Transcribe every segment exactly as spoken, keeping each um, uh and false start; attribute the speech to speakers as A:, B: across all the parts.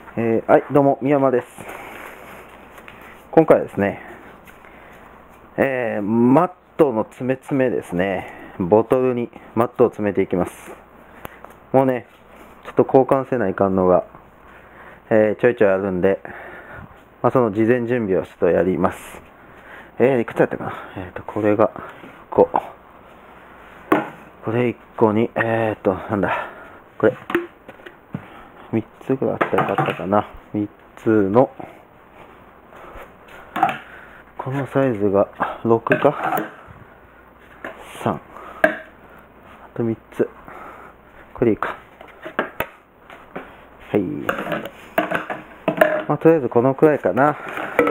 A: えー、はい、どうも、宮山です。今回はですね、えー、マットの詰め詰めですね、ボトルにマットを詰めていきます。もうね、ちょっと交換せないかんのが、えー、ちょいちょいあるんで、まあ、その事前準備をちょっとやります。えー、いくつやったかな。えーと、これがいっこ。これいっこに、えーと、なんだ、これ。みっつぐらいあったらよかったかな。みっつの、このサイズがろくかさん。あとみっつ。これでいいか。はい。まあ、とりあえずこのくらいかな。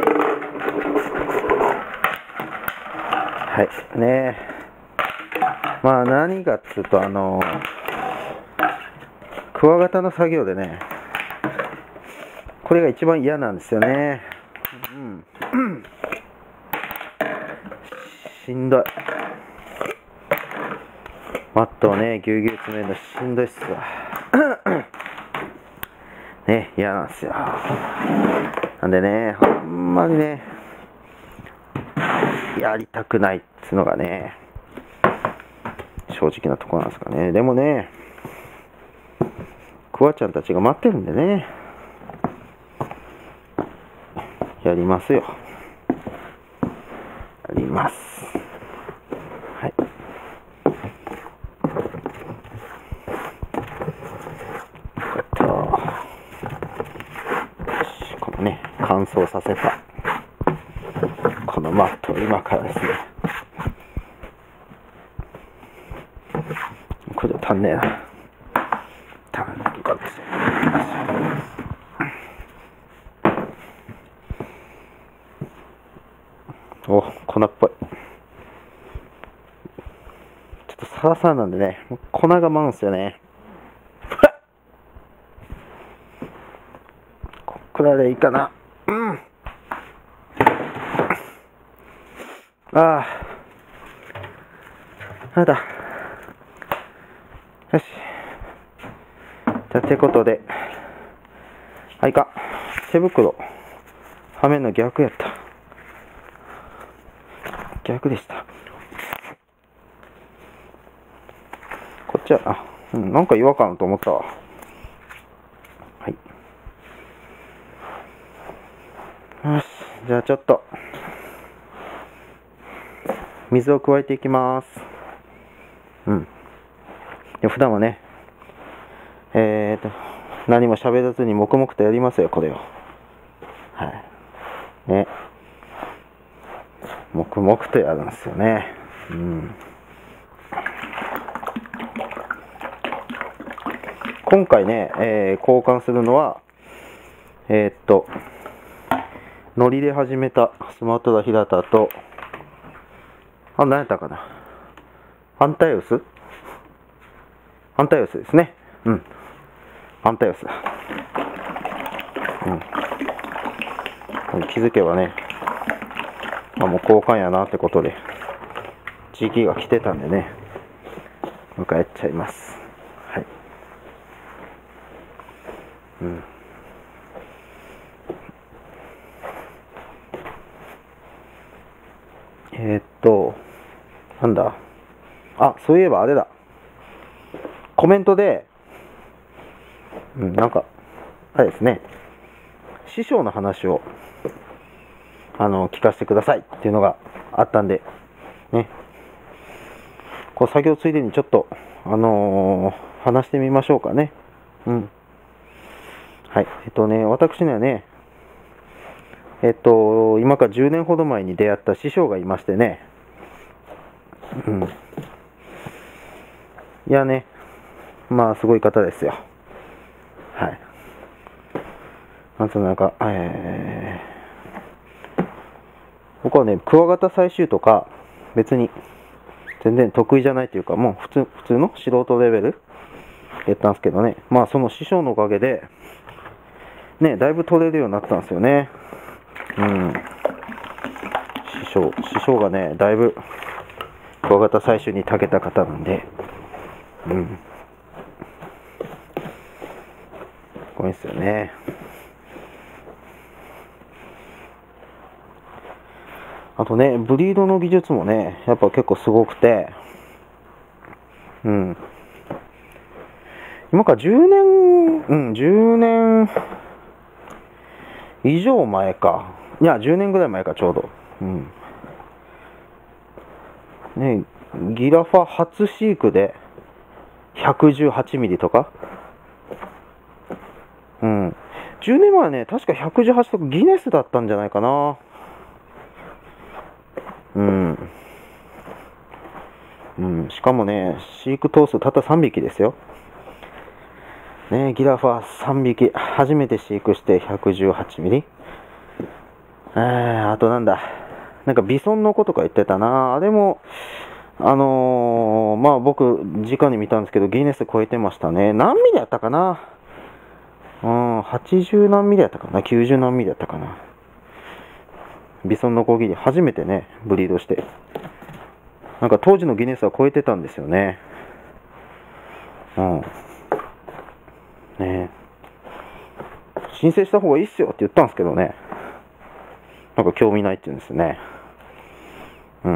A: はい。ねまあ何かっつうと、あのクワガタの作業でね、これが一番嫌なんですよね。うん。しんどい。マットをね、ぎゅうぎゅう詰めるのしんどいっすわ。ね、嫌なんですよ。なんでね、ほんまにね、やりたくないっつうのがね、正直なところなんですかね。でもね、クワちゃんたちが待ってるんでね、やりますよ。やります。はい。えっと、このね、乾燥させた、このマットを今からですね、これ足んねえな。足んねえかですよ。お、粉っぽい。ちょっとサラサラなんでね、粉が舞うんすよね。こっくらいでいいかな。うん。ああ。なんだ。よし。じゃあ、てことで。あ、いかん。手袋。はめんの逆やった。逆でした。こっちは、あ、うん、なんか違和感と思ったわ。はい。よし。じゃあちょっと、水を加えていきます。うん。で普段はね、えーと、何も喋らずに黙々とやりますよ、これを。はい。ね。黙々とやるんですよね。うん。今回ね、えー、交換するのは、えー、っと、ノリで始めたスマートラ平田と、あ、何やったかな。アンタイウスアンタイウスですね。うん。アンタイウス。うん。気づけばね、あ、もう交換やなってことで、時期が来てたんでね、もう一回やっちゃいます。はい。うん。えー、っと、なんだ。あ、そういえばあれだ。コメントで、うん、なんか、あれですね、師匠の話を、あの、聞かせてくださいっていうのがあったんで、ね、こう作業ついでにちょっと、あのー、話してみましょうかね。うん。はい。えっとね、私にはね、えっと、今からじゅうねんほど前に出会った師匠がいましてね、うん。いやね、まあ、すごい方ですよ。はい。なんとなんか、えー、僕はね、クワガタ採集とか、別に、全然得意じゃないというか、もう普通、普通の素人レベルやったんですけどね、まあ、その師匠のおかげで、ね、だいぶ取れるようになったんですよね。うん。師匠、師匠がね、だいぶ、クワガタ採集に長けた方なんで、うん。すごいですよね。 とね、ブリードの技術もね、やっぱ結構すごくて、うん。今からじゅうねん、うん、じゅうねん以上前か。いや、じゅうねんぐらい前か、ちょうど。うん。ね、ギラファ初飼育でひゃくじゅうはちミリとか。うん。じゅうねんまえはね、確かひゃくじゅうはちとかギネスだったんじゃないかな。うん。うん。しかもね、飼育頭数たったさんびきですよ。ね、ギラファさんびき、初めて飼育してひゃくじゅうはちミリ。えー、あとなんだ。なんかビソンの子とか言ってたな。あれも、あのー、まあ僕、直に見たんですけど、ギネス超えてましたね。何ミリやったかな。うん、はちじゅう何ミリやったかな。きゅうじゅう何ミリやったかな。ビソンの子ギリ、初めてね、ブリードして。なんか当時のギネスは超えてたんですよね。うん。ねえ。申請した方がいいっすよって言ったんですけどね。なんか興味ないって言うんですよね。うん。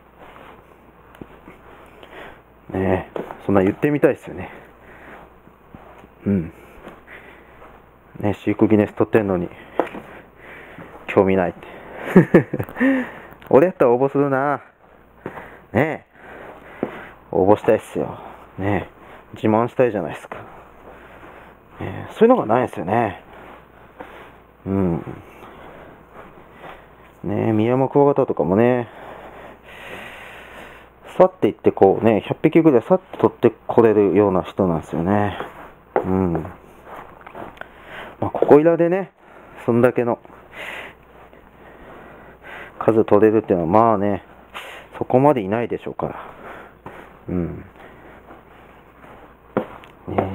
A: ねえ。そんな言ってみたいですよね。うん。ね、飼育ギネス取ってんのに、興味ないって。俺やったら応募するな。ねえ。応募したいっすよ。ねえ。自慢したいじゃないですか。ね、そういうのがないですよね。うん。ねえ、ミヤマクワガタとかもね、さっていってこうね、ひゃっぴきぐらいさっと取ってこれるような人なんですよね。うん。まあ、ここいらでね、そんだけの数取れるっていうのは、まあね、そこまでいないでしょうから。うん。ね、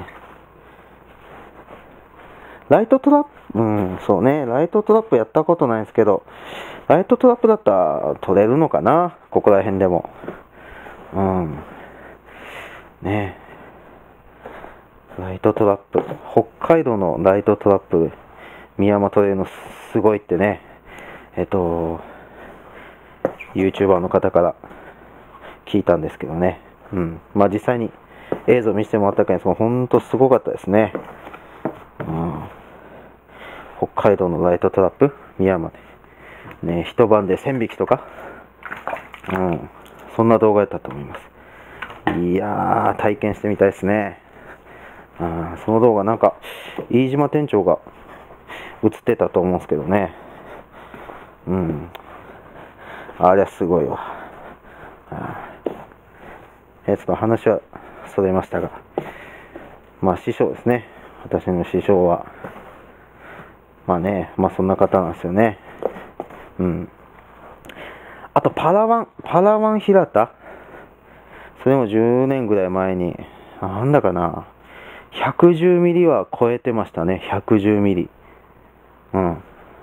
A: ライトトラップ、うん、そうね、ライトトラップやったことないんですけど、ライトトラップだったら取れるのかな、ここら辺でも。うん。ねえ。ライトトラップ。北海道のライトトラップ、宮山取れるのすごいってね、えっと、YouTuber の方から聞いたんですけどね。うん。まあ実際に映像見せてもらったけど、ほんとすごかったですね。うん。北海道のライトトラップ、宮山で。ね、一晩でせんびきとか。うん。そんな動画やったと思います。いやー、体験してみたいですね。うん、その動画なんか、飯島店長が映ってたと思うんですけどね。うん。あれはすごいわ。え、ちょっと話はそれましたが。まあ師匠ですね。私の師匠は。まあね、まあそんな方なんですよね。うん。あとパラワン、パラワン平田。それもじゅうねんぐらい前に、なんだかな。ひゃくじゅうミリは超えてましたね。ひゃくじゅうミリ。うん。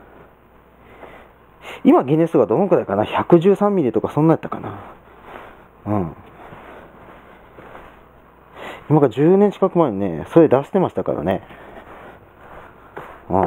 A: 今ギネスがどのくらいかな。ひゃくじゅうさんミリとかそんなやったかな。うん。今からじゅうねん近く前にね、それ出してましたからね。うん。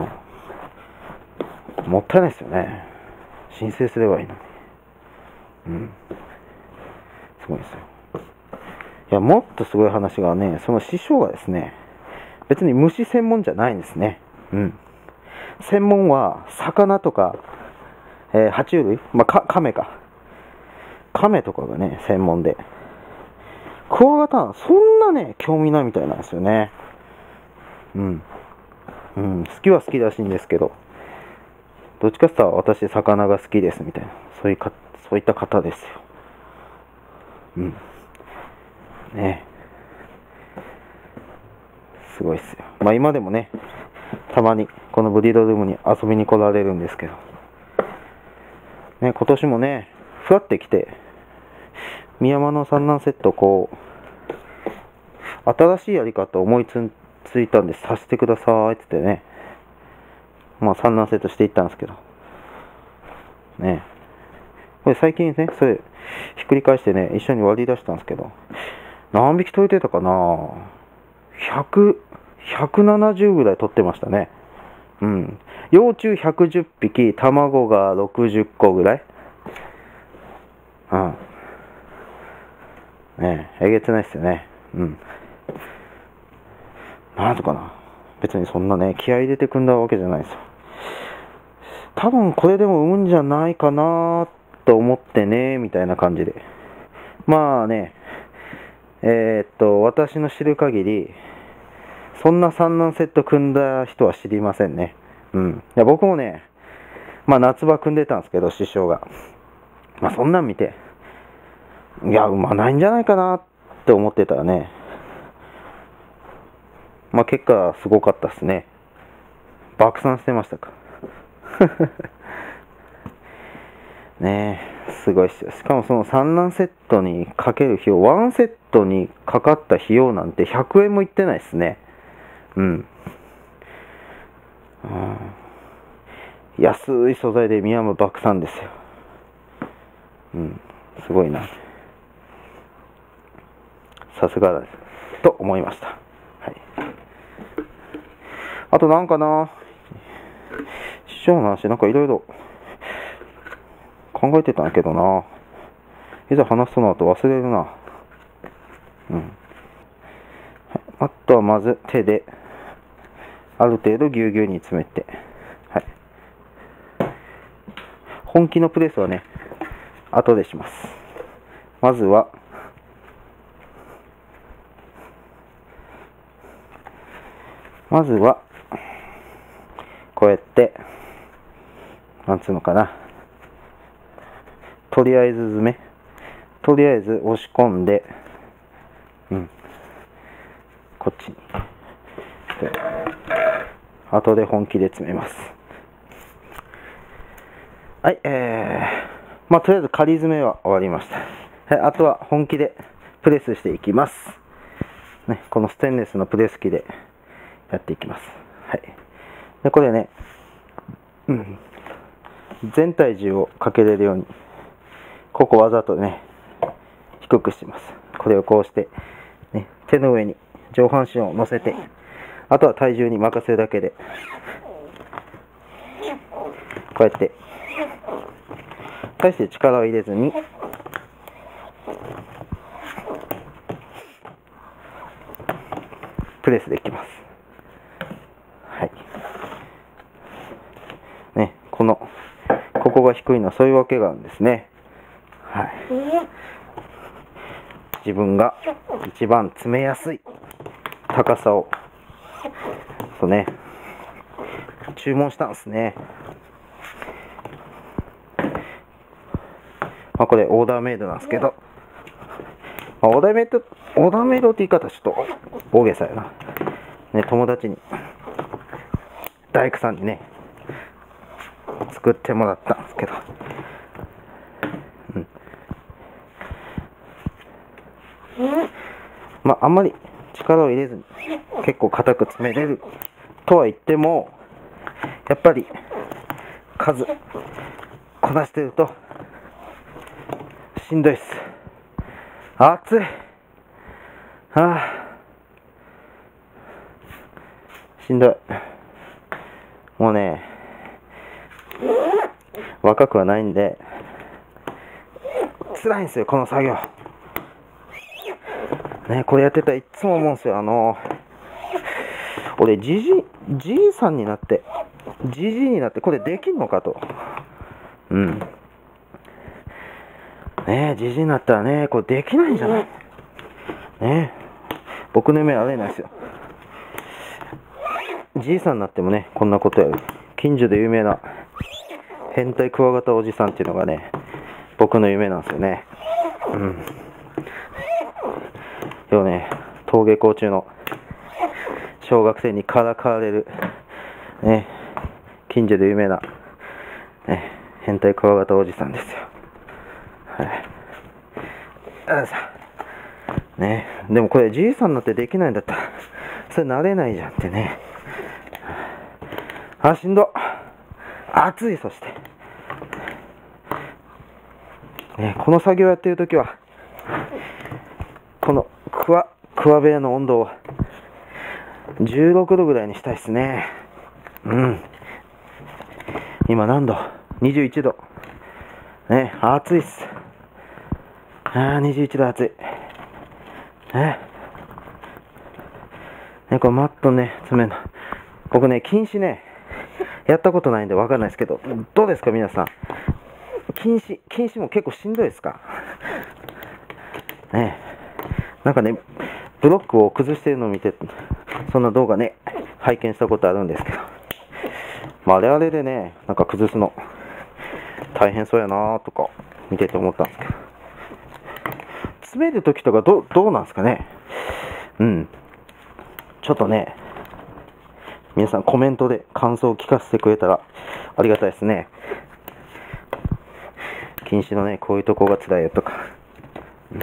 A: もったいないですよね。申請すればいいのに。うん。すごいですよ。いや、もっとすごい話がね、その師匠がですね、別に虫専門じゃないんですね。うん。専門は、魚とか、えー、爬虫類、まあ、か、亀か。亀とかがね、専門で。クワガタはそんなね、興味ないみたいなんですよね。うん。うん、好きは好きらしいんですけど、どっちかって言ったら私、魚が好きですみたいな、そういうか、そういった方ですよ。うん。ね。すごいっすよ。まあ今でもね、たまにこのブリードルームに遊びに来られるんですけど、ね、今年もね、ふわってきて、宮山の産卵セットこう、新しいやり方思いつついたんでさせてくださいって言ってね、まあ産卵セットしていったんですけど、ね、これ最近ね、それひっくり返してね、一緒に割り出したんですけど、何匹取れてたかな、ひゃく、ひゃくななじゅうぐらい取ってましたね。うん。幼虫ひゃくじゅっぴき、卵がろくじゅっこぐらい。 うん。ねえ、えげつないっすよね。うん。なんとかな。別にそんなね、気合い入れて組んだわけじゃないですよ。多分これでも産むんじゃないかなと思ってね、みたいな感じで。まあね、えー、っと、私の知る限り、そんな産卵セット組んだ人は知りませんね。うん。いや、僕もね、まあ夏場組んでたんですけど、師匠が。まあそんなん見て、いや、産まないんじゃないかなって思ってたらね、まあ結果すごかったですね。爆散してましたか。ねえ、すごいっすよ。しかもその産卵セットにかける費用、ワンセットにかかった費用なんてひゃくえんもいってないっすね。うん。うん、安い素材で宮山爆散ですよ。うん、すごいな。さすがだと思いました。はい。あとなんかな、師匠の話なんかいろいろ考えてたんやけどな。いざ話すとなると忘れるな。うん。あとはまず手である程度ぎゅうぎゅうに詰めて、はい。本気のプレスはね、後でします。まずはまずはこうやってなんつうのかな、とりあえず詰め、とりあえず押し込んで、うん、こっちにで後で本気で詰めます。はい、えー、まあとりあえず仮詰めは終わりました。はい、あとは本気でプレスしていきます。ね、このステンレスのプレス機でやっていきます。はい。で、これね、うん、全体重をかけれるように、ここわざとね、低くしてます。これをこうして、ね、手の上に上半身を乗せて、あとは体重に任せるだけで、こうやって、大して力を入れずに、プレスできます。はい。ね、この、ここが低いのはそういうわけがあるんですね。はい。自分が一番詰めやすい高さを、そうね、注文したんですね。まあこれオーダーメイドなんですけど、まあ、オーダーメイド、オーダーメイドって言い方ちょっと大げさやな。ね、友達に、大工さんにね、作ってもらったんですけど、うん。まああんまり力を入れずに結構硬く詰めれるとは言っても、やっぱり数こなしてるとしんどいっす。暑い。はあ、しんどい。もうね、若くはないんで辛いんですよ、この作業ね。これやってたらいつも思うんですよ。あの俺じじじいさんになってじじいになってこれできんのかと。うんねえ、じじいになったらね、これできないんじゃないねえ、僕の夢はあれなんですよ。じいさんになってもね、こんなことやる。近所で有名な変態クワガタおじさんっていうのがね、僕の夢なんですよね。うん。要はね、登下校中の小学生にからかわれる、ね、近所で有名な、ね、変態クワガタおじさんですよ。はい。あさね、でもこれじいさんになってできないんだったら、それ慣れないじゃんってね。あ、しんど。暑い。そして、ね、この作業やってるときは、このクワ、クワ部屋の温度をじゅうろくどぐらいにしたいですね。うん。今何度 ?にじゅういちど。ね、暑いっす。 ああ、にじゅういちど暑い。えね、これマットね、詰めるの。僕ね、近視ね、やったことないんでわかんないですけど、どうですか皆さん。近視、近視も結構しんどいですかねえ。なんかね、ブロックを崩してるのを見て、そんな動画ね、拝見したことあるんですけど、まあ、あれあれでね、なんか崩すの、大変そうやなーとか、見てて思ったんですけど、詰めるときとかど、どうなんですかね。うん。ちょっとね、皆さんコメントで感想を聞かせてくれたらありがたいですね。近視のね、こういうとこが辛いよとか。うん、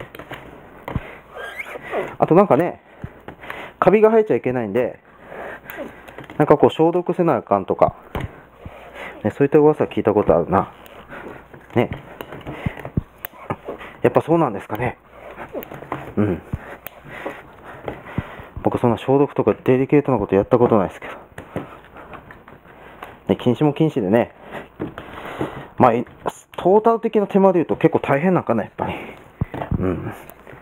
A: あとなんかね、カビが生えちゃいけないんで、なんかこう消毒せなあかんとか、ね、そういった噂聞いたことあるな。ね。やっぱそうなんですかね。うん。僕そんな消毒とかデリケートなことやったことないですけど。ね、禁止も禁止でね。まあ、トータル的な手間で言うと結構大変なんかな、やっぱり。うん。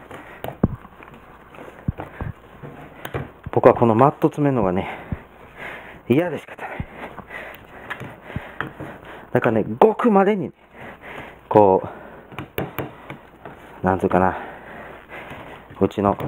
A: 僕はこのマット詰めるのがね、嫌で仕方ない。だからね、ごくまでに、ね、こう、なんつうかな、うちの、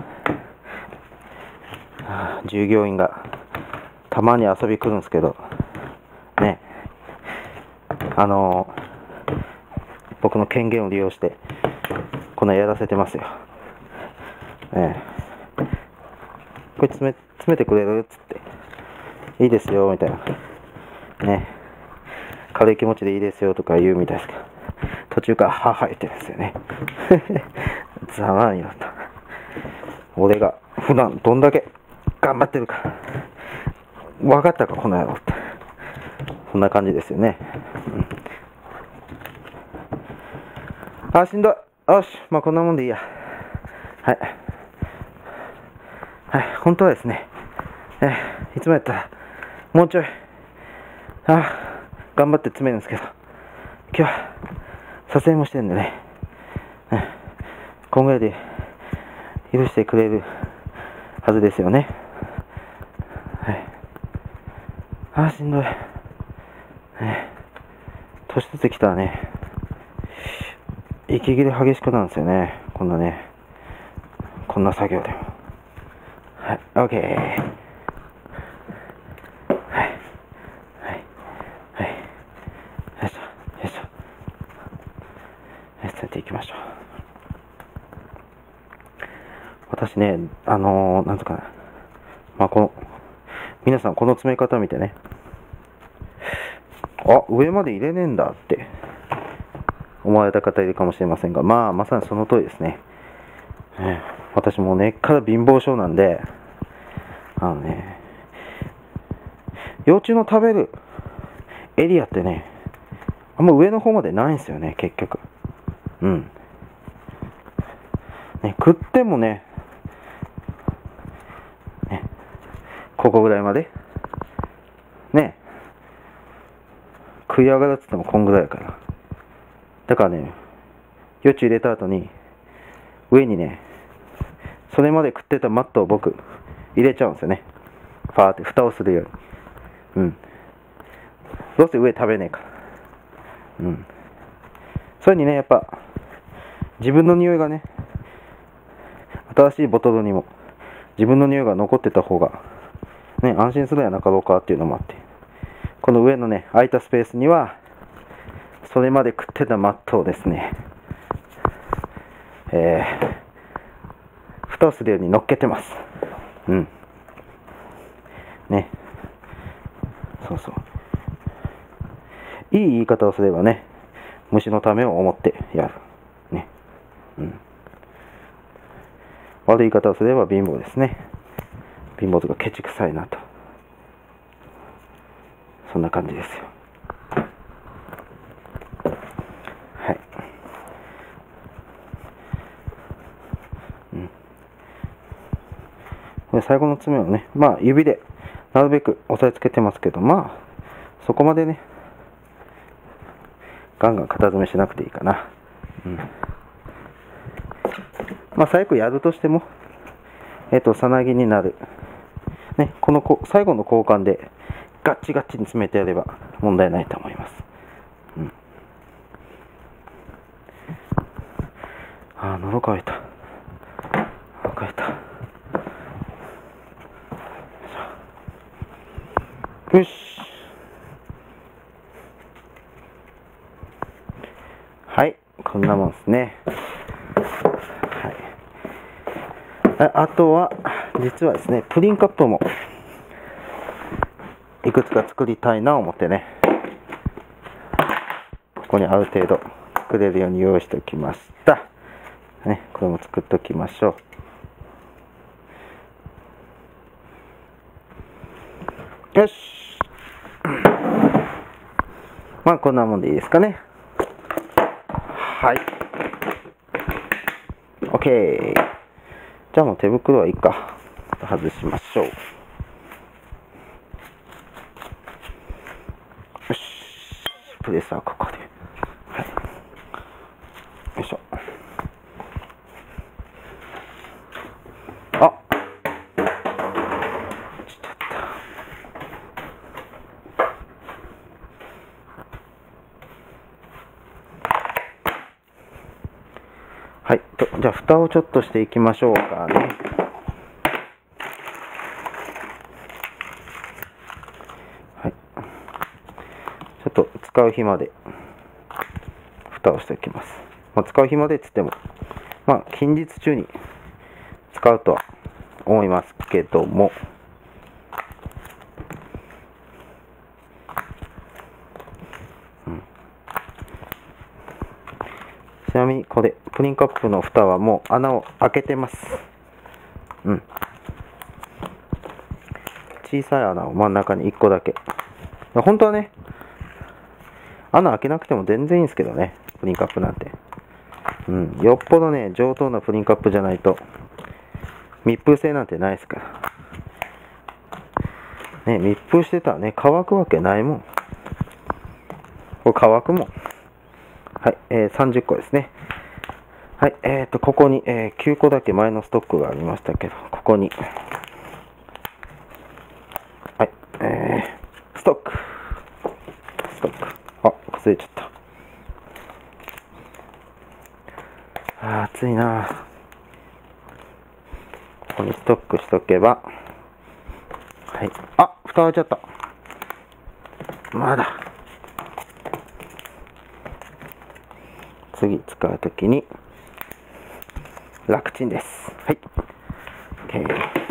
A: 従業員がたまに遊び来るんですけど、ね、あのー、僕の権限を利用して、このやらせてますよ。ね、これ詰め、詰めてくれるっつって、いいですよ、みたいな。ね、軽い気持ちでいいですよとか言うみたいですけど、途中からはは言ってるんですよね。ざまになった。俺が普段どんだけ頑張ってるか分かったかこの野郎って、そんな感じですよね。うん、あ、しんどい。よし、まあこんなもんでいいや。はいはい、本当はですね、えいつもやったらもうちょいあ頑張って詰めるんですけど、今日は撮影もしてるんでね、うん、こんぐらいで許してくれるはずですよね。はい。あーしんどい。ね、年取ってきたらね、息切れ激しくなるんですよね。こんなね、こんな作業でも。はい、オッケー。はい。はい。はい。はい。よいしょ、よいしょ。はい、詰めていきましょう。私ね、あのー、なんとかな。まあ、この、皆さんこの詰め方見てね、あ、上まで入れねえんだって思われた方いるかもしれませんが、まあ、まさにその通りですね。ね、私も根っから貧乏症なんで、あのね、幼虫の食べるエリアってね、あんま上の方までないんですよね、結局。うん。ね、食ってもね、ね、ここぐらいまで。ね。食い上がるっつってもこんぐらいやから。だからね、幼虫入れた後に、上にね、それまで食ってたマットを僕、入れちゃうんですよね。ファーって蓋をするように。うん。どうせ上食べねえから。うん。それにね、やっぱ、自分の匂いがね、新しいボトルにも、自分の匂いが残ってた方が、ね、安心するやなかろうかっていうのもあって、この上のね、空いたスペースには、それまで食ってたマットをですね、えー、蓋をするように乗っけてます。うん。ね。そうそう。いい言い方をすればね、虫のためを思ってやる。ね。うん。悪い言い方をすれば貧乏ですね。貧乏とかケチくさいなと。そんな感じですよ。はい。うん。これ最後の爪をね、まあ指でなるべく押さえつけてますけど、まあそこまでね、ガンガン型詰めしなくていいかな。うん。 まあ、最悪やるとしても、えっと、さなぎになる。ね、このこ最後の交換でガッチガッチに詰めてやれば問題ないと思います。うん、あー、喉乾いた。喉乾いた。よし。はい、こんなもんですね。はい。あ、あとは、実はですね、プリンカップもいくつか作りたいなと思ってね、ここにある程度作れるように用意しておきました。ね、これも作っておきましょう。よし。まあこんなもんでいいですかね。はい。OK。じゃあもう手袋はいいか。外しましょう。よし。プレスはここで。はい。よいしょ。あ、落ちちゃった。はい。と、じゃあ蓋をちょっとしていきましょうかね。はい。ちょっと使う日まで蓋をしておきます。まあ、使う日までっつっても、まあ近日中に使うとは思いますけども、うん、ちなみにこれプリンカップの蓋はもう穴を開けてます。うん。小さい穴を真ん中にいっこだけ。本当はね、穴開けなくても全然いいんですけどね、プリンカップなんて。うん、よっぽどね、上等なプリンカップじゃないと、密封性なんてないですから。ね、密封してたらね、乾くわけないもん。これ乾くもん。はい、えー、さんじゅっこですね。はい、えーと、ここに、えー、きゅうこだけ前のストックがありましたけど、ここに、はい、えー、ストック。ストック。あ、崩れちゃった。あー、暑いな。ここにストックしとけば、はい。あ、蓋開いちゃった。まだ。次使うときに、楽ちんです。はい。OK。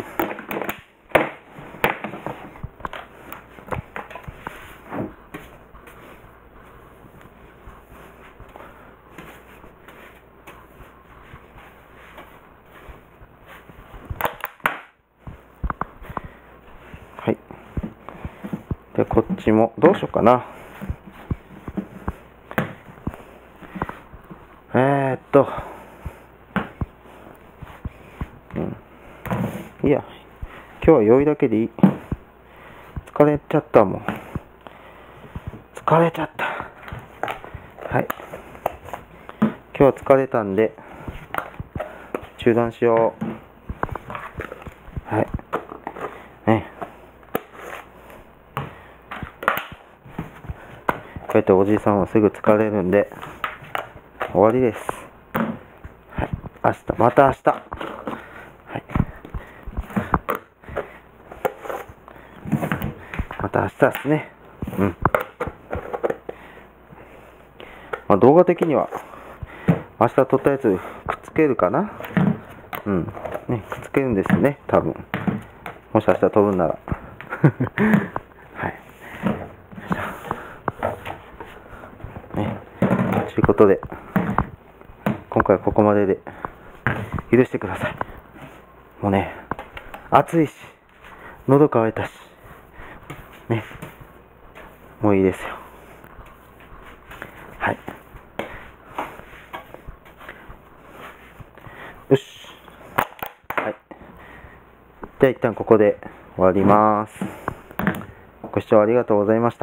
A: はい。で、こっちも、どうしようかな。えーっと、うん。いや、今日は酔いだけでいい。疲れちゃったもん。疲れちゃった。はい。今日は疲れたんで、中断しよう。はい。ね。こうやっておじいさんはすぐ疲れるんで、終わりです。はい。明日、また明日。はい。また明日ですね。うん。まあ、動画的には、明日撮ったやつくっつけるかな。うん。ね、くっつけるんですよね、多分。もし明日撮るんなら。はい。ね。ということで、今回はここまでで許してください。もうね、暑いし、喉乾いたし、ね、もういいですよ。はい。よし。はい。じゃあ一旦ここで終わります。ご視聴ありがとうございました。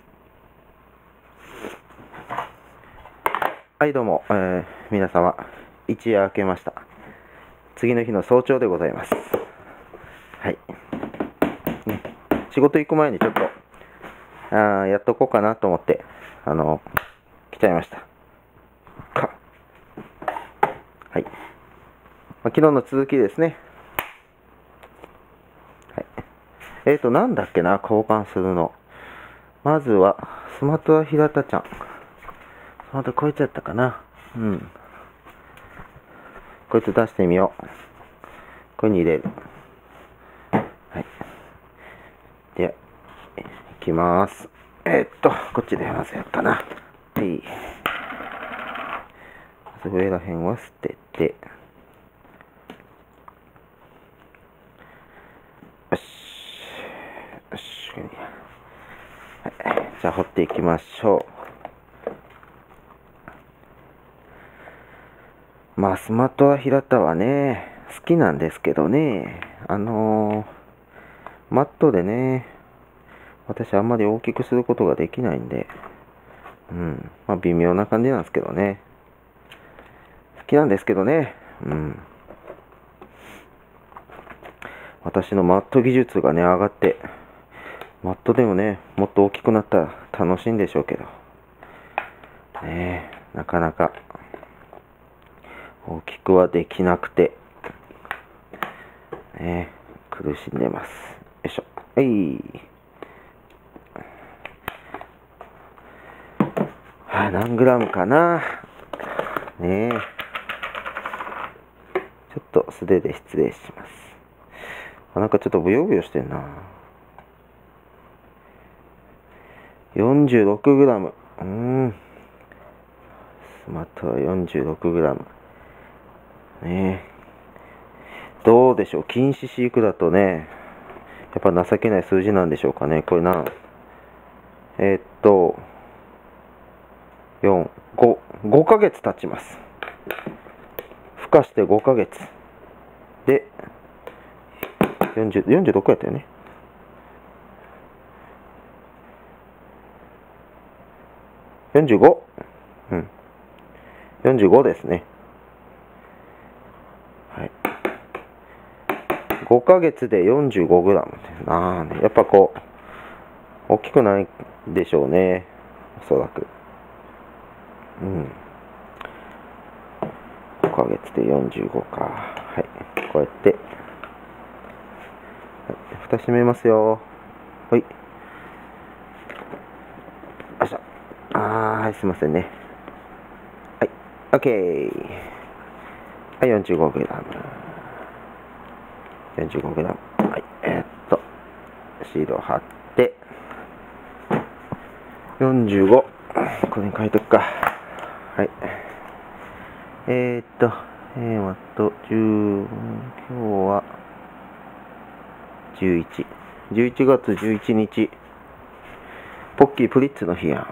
A: はい、どうも、えー、皆様、 一夜明けました。次の日の早朝でございます。はい。ね、仕事行く前にちょっと、あやっとこうかなと思って、あの、来ちゃいました。か。はい。まあ、昨日の続きですね。はい。えーと、なんだっけな、交換するの。まずは、スマトラ平田ちゃん。スマトラこいつやったかな。うん。こいつ出してみよう。これに入れる。はい。では、いきます。えー、っと、こっちでまずやるかな。はい。まず上らへんは捨てて。よし。よし。はい。じゃあ、掘っていきましょう。まあ、スマトラ平田はね、好きなんですけどね、あのー、マットでね、私あんまり大きくすることができないんで、うん、まあ微妙な感じなんですけどね。好きなんですけどね、うん。私のマット技術がね、上がって、マットでもね、もっと大きくなったら楽しいんでしょうけど、ねえ、なかなか大きくはできなくて、ね、苦しんでます。よいしょ。はい。はあ、何グラムかな。ねえ。ちょっと素手で失礼します。あ、なんかちょっとブヨブヨしてんな。よんじゅうろくグラム。うーん。スマトラ よんじゅうろくグラム。ねえ。どうでしょう、禁止飼育だとね、やっぱ情けない数字なんでしょうかね。これな、えー、っと、よん、ご、ごかげつ経ちます。孵化してごかげつ。で、よんじゅう、よんじゅうろくやったよね。よんじゅうご。うん。よんじゅうごですね。はい。ごかげつで よんじゅうごグラム。なあね、やっぱこう、大きくないでしょうね。おそらく。うん。ごかげつでよんじゅうごか。はい。こうやって。はい、蓋閉めますよ。はい。よいしょ。あー、はい、すいませんね。はい。OK。はい、よんじゅうごグラム。よんじゅうごグラム。はい。えー、っと、シールを貼って、よんじゅうご。これに書いとくか。はい。えー、っと、えー、まと、じゅう、今日は、じゅういち。じゅういちがつじゅういちにち、ポッキープリッツの日やん。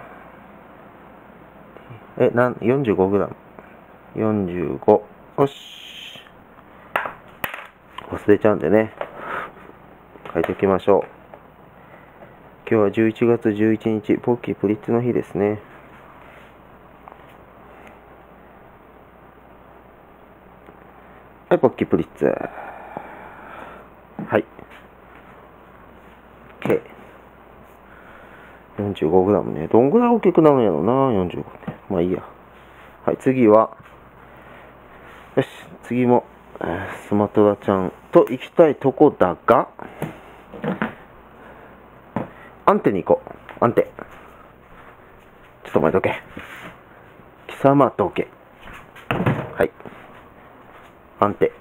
A: え、なん、よんじゅうごグラム。よんじゅうご。よし。忘れちゃうんでね。書いておきましょう。今日はじゅういちがつじゅういちにち、ポッキープリッツの日ですね。はい、ポッキープリッツ。はい。OK。よんじゅうごグラム ね。どんぐらい大きくなるんやろうな、よんじゅうごね。まあいいや。はい、次は、よし、次も、スマトラちゃんと行きたいとこだが、アンテに行こう。アンテ。ちょっと待っとけ。貴様どけ。はい。アンテ。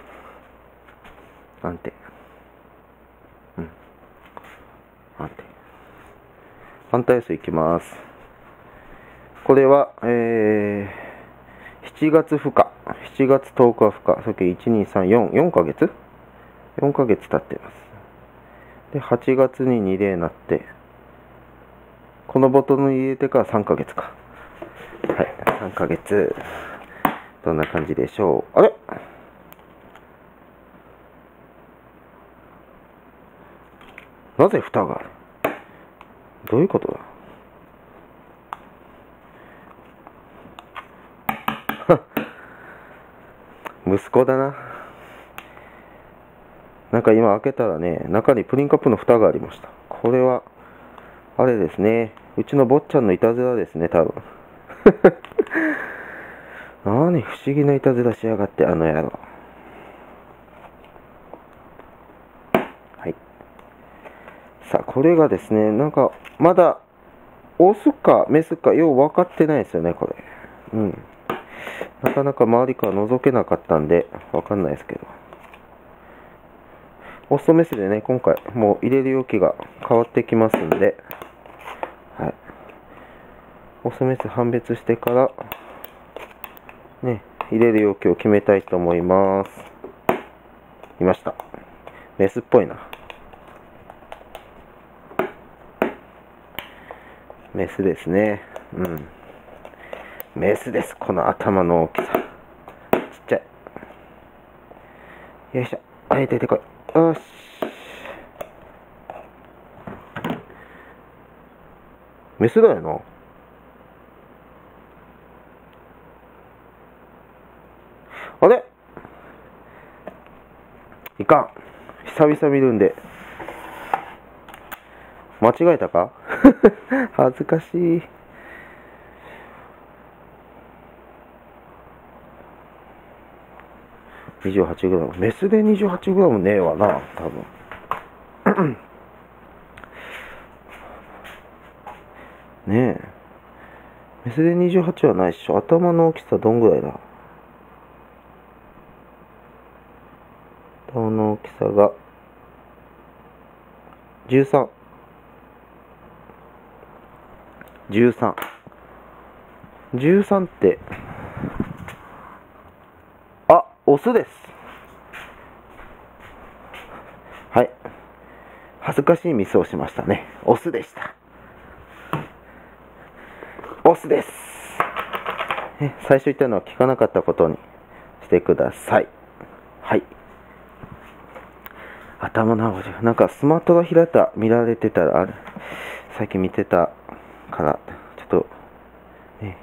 A: アンテ。うん。アンテ。反対数いきます。これは、えー、しちがつ孵化。しちがつとおか孵化。さっきいち、に、さん、よん、よんかげつ ?よん ヶ月経ってます。で、はちがつにに例になって、このボトルに入れてからさんかげつか。はい、さんかげつ。どんな感じでしょう。あれなぜ蓋がある？どういうことだ？ 息子だな。なんか今開けたらね、中にプリンカップの蓋がありました。これは、あれですね。うちの坊ちゃんのいたずらですね、多分。何不思議ないたずらしやがって、あの野郎。はい。さあ、これがですね、なんか、まだ、オスかメスかよう分かってないですよね、これ。うん。なかなか周りから覗けなかったんで、分かんないですけど。オスとメスでね、今回、もう入れる容器が変わってきますんで、はい。オスメス判別してから、ね、入れる容器を決めたいと思います。いました。メスっぽいな。メスですね。うん。メスです。この頭の大きさ。ちっちゃい。よいしょ。はい、出てこい。よし。メスだよな。あれいかん。久々見るんで。間違えたか恥ずかしい。にじゅうはちグラム。メスで にじゅうはちグラム ねえわな、多分。ねえ。メスでにじゅうはちはないっしょ。頭の大きさどんぐらいだ？頭の大きさがじゅうさん。じゅうさん。じゅうさんって、あ、オスです。はい。恥ずかしいミスをしましたね。オスでした。オスです。最初言ったのは聞かなかったことにしてください。はい。頭の青じゃ、なんかスマトラ平田見られてたら、あれ、最近見てたから、ちょっと、ね、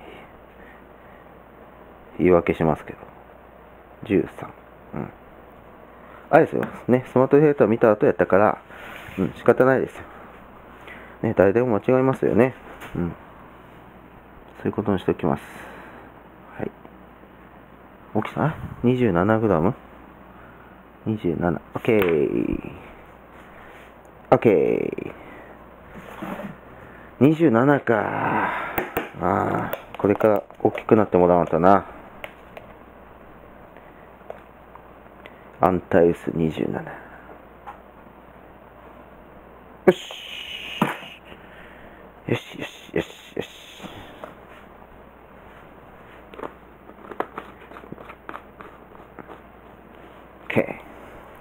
A: 言い訳しますけど。じゅうさん。うん。あれですよ。ね、スマトラ平田見た後やったから、うん、仕方ないですよ。ね、誰でも間違いますよね。うん。そういうことにしておきます。はい。大きさ ?にじゅうななグラム にじゅうなな。オッケー。オッケー。にじゅうななか。ああ、これから大きくなってもらわんとな。アンタイスにじゅうなな。よし。よしよしよしよし。オッケー。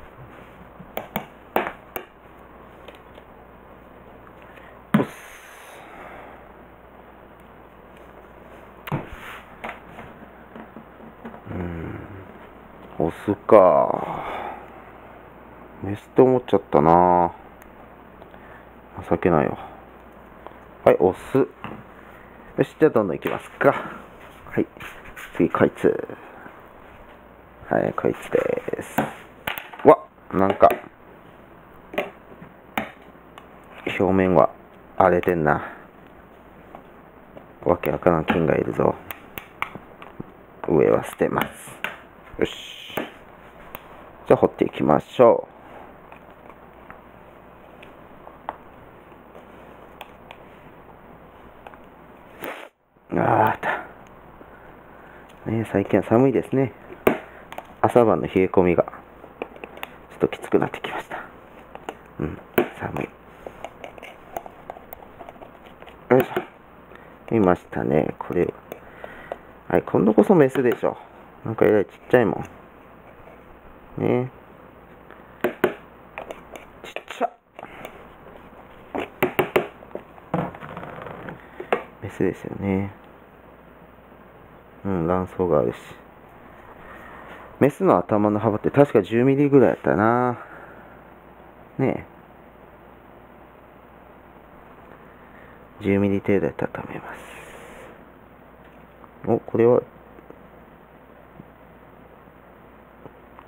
A: オスか。メスって思っちゃったな。情けないわ。はい、オス。よし、じゃあどんどんいきますか。はい。次、こいつ。はい、こいつです。わ、なんか、表面は荒れてんな。わけわからん菌がいるぞ。上は捨てます。よし。じゃあ掘っていきましょう。あーた。ね、最近は寒いですね。朝晩の冷え込みがちょっときつくなってきました。うん、寒い。よいしょ。見ましたね、これ。はい、今度こそメスでしょ。なんかえらいちっちゃいもん。ね。ちっちゃ。メスですよね。うん、卵巣があるし。メスの頭の幅って確かじゅうミリぐらいやったな。ねえ。じゅうミリ程度やったと思います。お、これは、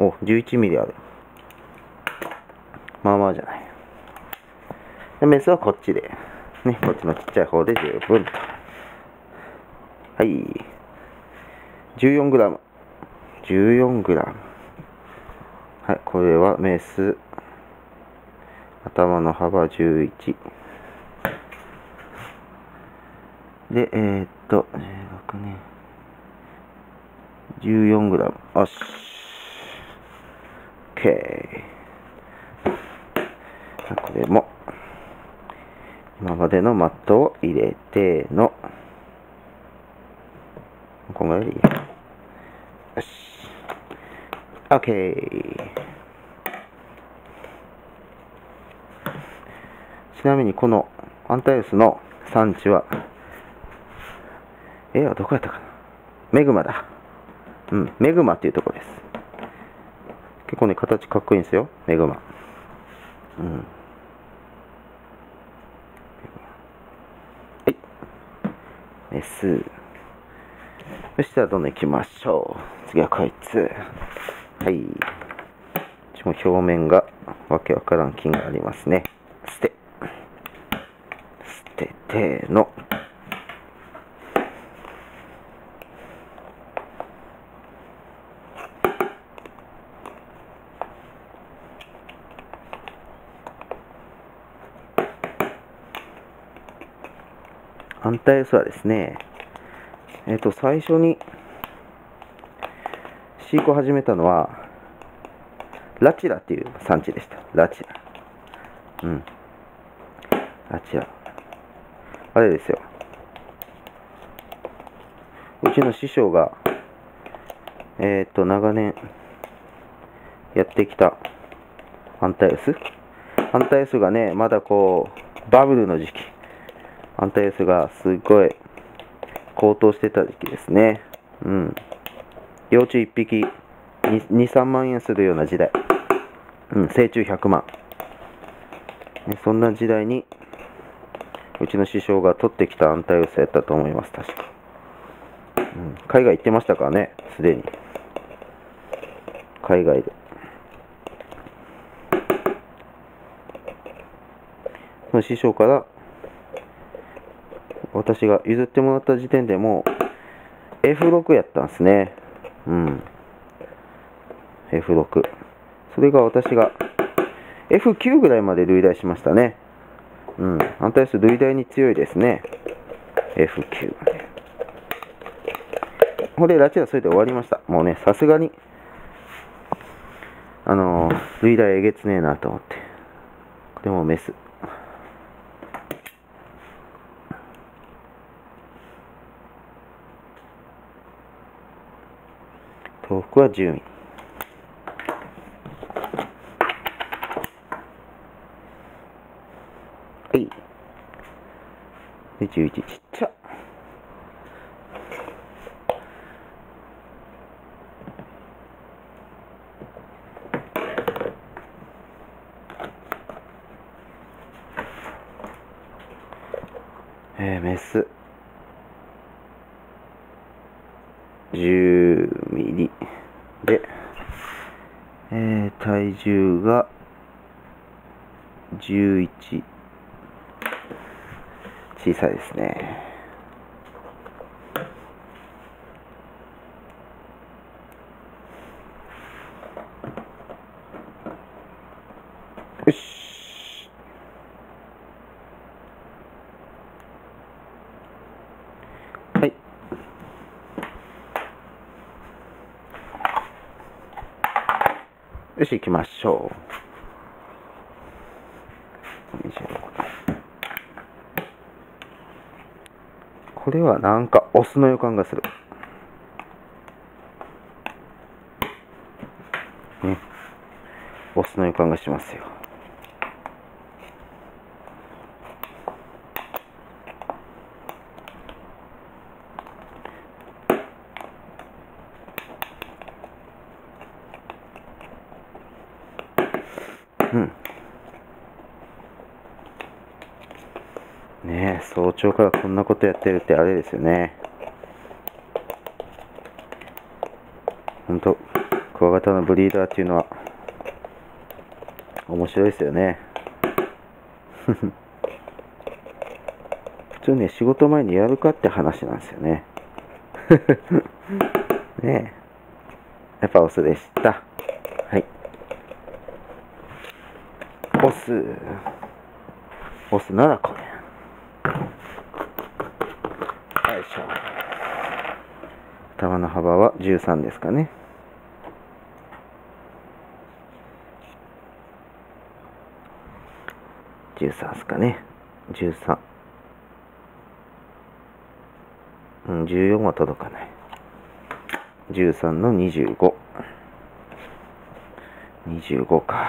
A: お、じゅういちミリある。まあまあじゃない。でメスはこっちで。ね、こっちのちっちゃい方で十分と。はい。じゅうよんグラム。じゅうよんグラム。はい、これはメス。頭の幅じゅういち。で、えー、っと、じゅうろくね。じゅうよんグラム。よし。OK。これも、今までのマットを入れての、こんぐらいでいい。よし。OK。ちなみにこのアンタイウスの産地は、えー、どこやったかな。メグマだ。うん、メグマっていうところです。結構ね、形かっこいいんですよ、メグマ。うん。はい。メス。そしたらどんどん行きましょう。次はこいつ。はい。ちも表面がわけわからん菌がありますね。捨て。捨てての。アンタイウスはですね、えっと、最初に飼育を始めたのは、ラチラっていう産地でした。ラチラ。うん。ラチラ。あれですよ。うちの師匠が、えっと、長年やってきたアンタイウス。アンタイウスがね、まだこう、バブルの時期。アンタイウスがすごい高騰してた時期ですね。うん。幼虫いっぴきに、さんまんえんするような時代。うん、成虫ひゃくまん。ね、そんな時代に、うちの師匠が取ってきたアンタイウスやったと思います、確か。うん、海外行ってましたからね、すでに。海外で。その師匠から、私が譲ってもらった時点でもう エフろく やったんですね。うん。エフろく。それが私が エフきゅう ぐらいまで類大しましたね。うん。アンタイウス類大に強いですね。エフきゅう まで。これ、ラチはそれで終わりました。もうね、さすがに、あのー、類大えげつねえなと思って。これもメス。東北はじゅうミリ。はい。で、じゅういち、ちっちゃ。えー、メス。じゅうミリ。で、えー、体重がじゅういち。小さいですね。よし。はい。よし、行きましょう。これはなんかオスの予感がする。ね。オスの予感がしますよ。うん。ねえ、早朝からこんなことやってるってあれですよね。ほんと、 クワガタのブリーダーっていうのは面白いですよね。普通ね、仕事前にやるかって話なんですよね。ねえ。やっぱオスでした。はい。オス。オスならこれ。よいしょ。頭の幅はじゅうさんですかね。じゅうさんですかね。じゅうさん。うん、じゅうよんは届かない。じゅうさんのにじゅうご。にじゅうごか。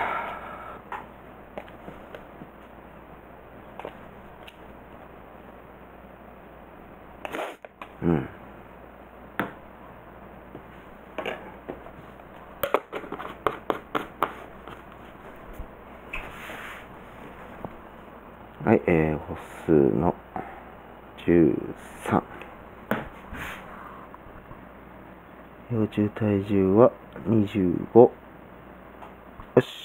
A: うん。はい、えー、歩数のじゅうさん。幼虫体重はにじゅうご。よし。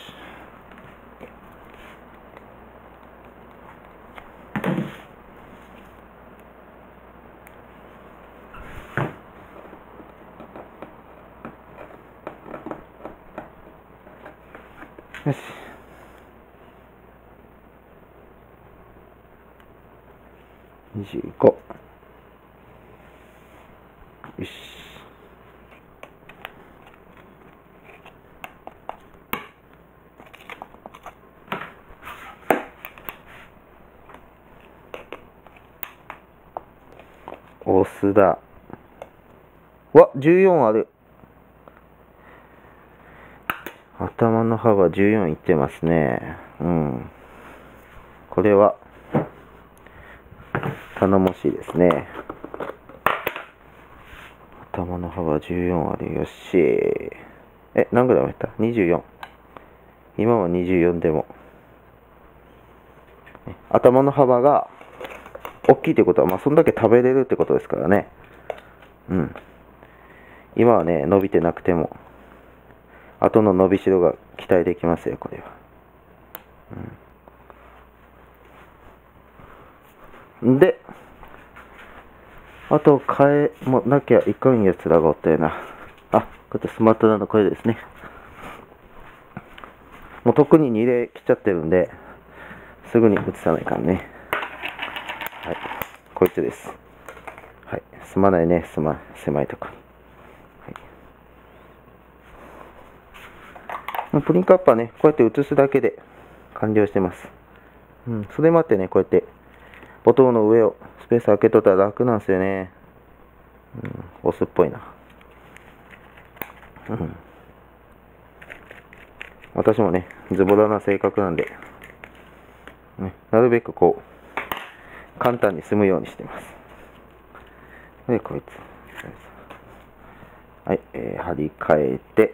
A: よし。にじゅうご。よし。オスだ。わ、じゅうよんある。頭の幅じゅうよんいってますね。うん。これは、頼もしいですね。頭の幅じゅうよんある。よし。え、何グラムやった ?にじゅうよん。今はにじゅうよんでも。頭の幅が大きいってことは、まあ、そんだけ食べれるってことですからね。うん。今はね、伸びてなくても、後の伸びしろが期待できますよ、これは。うん。で、あと、変えもなきゃいかんやつらがおったよな。あ、これスマートなのこれですね。もう特にに例来ちゃってるんで、すぐに移さないかんね。はい。こいつです。はい。すまないね、すま、狭いとこに。プリンカップはね、こうやって移すだけで完了してます。うん。それもあってね、こうやって、ボトルの上をスペース開けとったら楽なんですよね。うん。オスっぽいな。うん。私もね、ズボラな性格なんで、ね、なるべくこう、簡単に済むようにしてます。で、こいつ。はい、えー、張り替えて、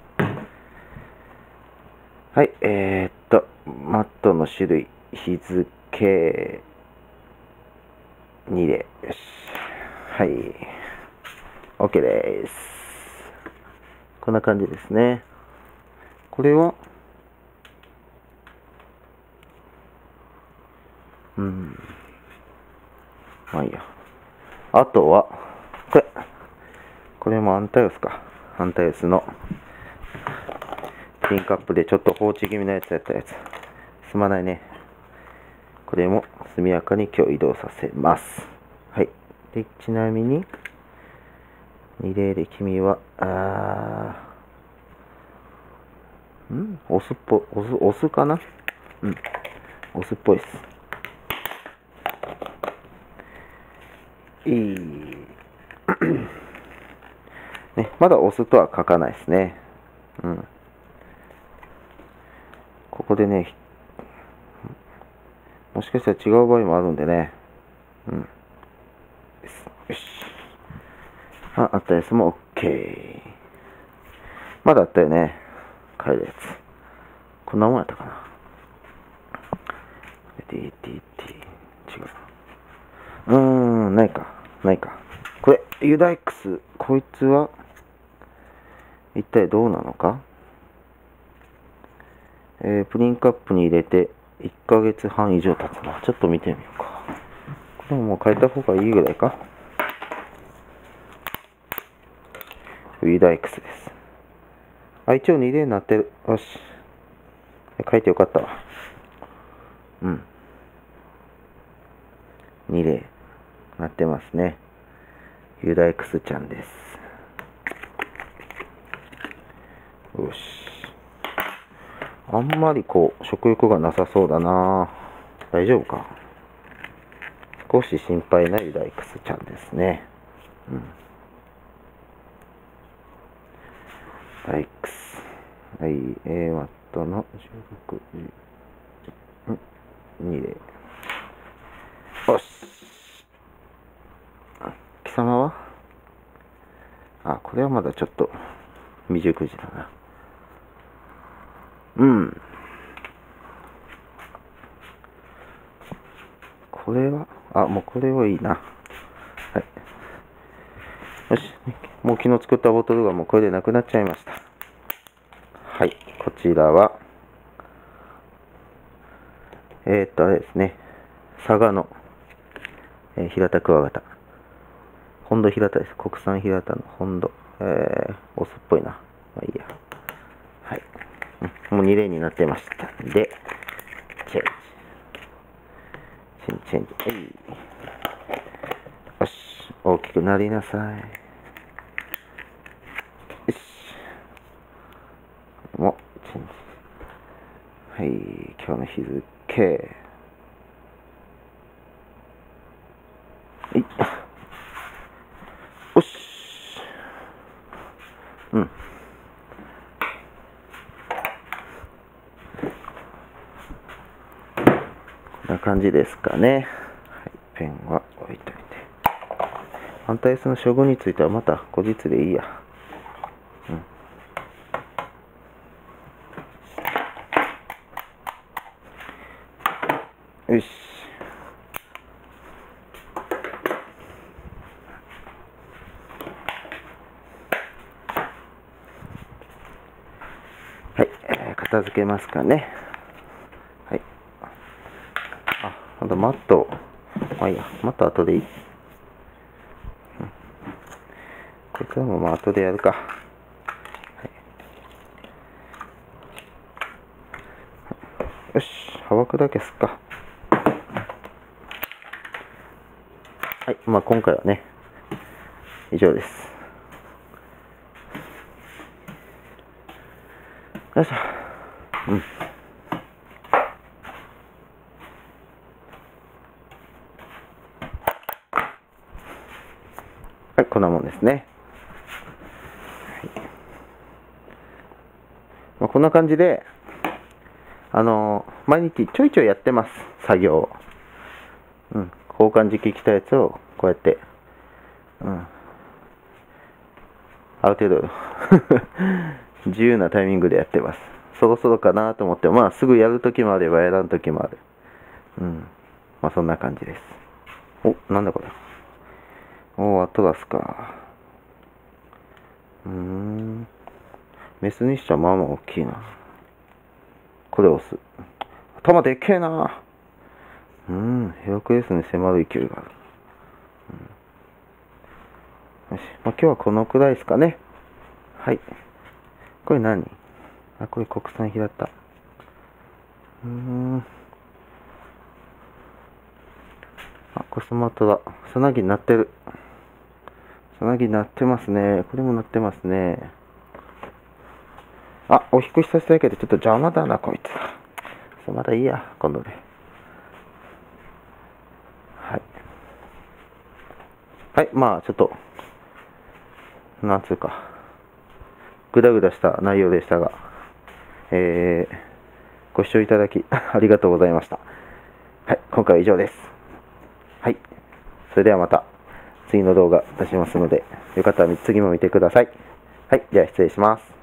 A: はい、えー、っと、マットの種類、日付、に例。よし。はい。OK です。こんな感じですね。これは、うん。まあいいや。あとは、これ。これもアンタイオスか。アンタイオスの、ピンカップでちょっと放置気味なやつやったやつ。すまないね。これも速やかに今日移動させます。はい。で、ちなみに、に例で君は、あー、んオスっぽ、オス、オスかなうん。オスっぽいです。いい。ね、まだオスとは書かないですね。うん。ここでね、もしかしたら違う場合もあるんでね。うん。よし。あ、あったやつも OK。まだあったよね。帰るやつ。こんなもんやったかな。ディーティーティー。違う。うーん、ないか。ないか。これ、ユダイクス。こいつは、 一体どうなのか。えー、プリンカップに入れていっかげつはん以上経つな。ちょっと見てみようか。これももう変えた方がいいぐらいか。ウィダー X です。あ、一応に例になってる。よし。書いてよかったわ。うん。に例なってますね。ウィダー X ちゃんです。よし。あんまりこう、食欲がなさそうだな。大丈夫か。少し心配なウィダー X ちゃんですね。うん。ウィダー X。はい、A マットのじゅうろく、に例。よし。貴様はあ、これはまだちょっと未熟児だな。うん。これは、あ、もうこれはいいな。はい。よし。もう昨日作ったボトルがもうこれでなくなっちゃいました。はい。こちらは、えー、っと、あれですね。佐賀の、えー、平田クワガタ。本土平田です。国産平田の本土。えー、オスっぽいな。まあいいや。はい。もうに例になってました。で、チェンジ。チェンジ、チェンジ。えい。よし。大きくなりなさい。よし。もう、チェンジ。はい。今日の日付。はい。よし。うん。こんな感じですかね。はい、ペンは置いといて。反対その処遇についてはまた後日でいいや。うん。よし。はい、えー、片付けますかね。はい。あ、あとマット。まあいいや、マット後でいい。うん、こいつはもうまあ後でやるか。はい、よし、はばくだけすっか。はい、まあ今回はね、以上です。よいしょ。うん。はい、こんなもんですね。はい、まあ、こんな感じで、あのー、毎日ちょいちょいやってます、作業。うん、交換時期来たやつをこうやって、うん、ある程度自由なタイミングでやってます。そろそろかなと思って、まあすぐやるときもあればやらんときもある。うん、まあそんな感じです。お、なんだこれ。おー、アトラスか。うーん。メスにしちゃまあまあ大きいな。これ押す。頭でっけえな。うん、ヘラクレスに迫る勢いがある。うん、よし、まあ、今日はこのくらいですかね。はい。これ何？あ、これ国産平田。うーん。あ、コスモトラ。さなぎになってる。さなぎになってますね。これもなってますね。あ、お引越しさせたいけど、ちょっと邪魔だな、こいつ。まだいいや、今度で。はい。はい、まあ、ちょっと、なんつうか、ぐだぐだした内容でしたが、えー、ご視聴いただきありがとうございました。はい、今回は以上です。はい、それではまた次の動画出しますので、よかったら次も見てください。はい、では失礼します。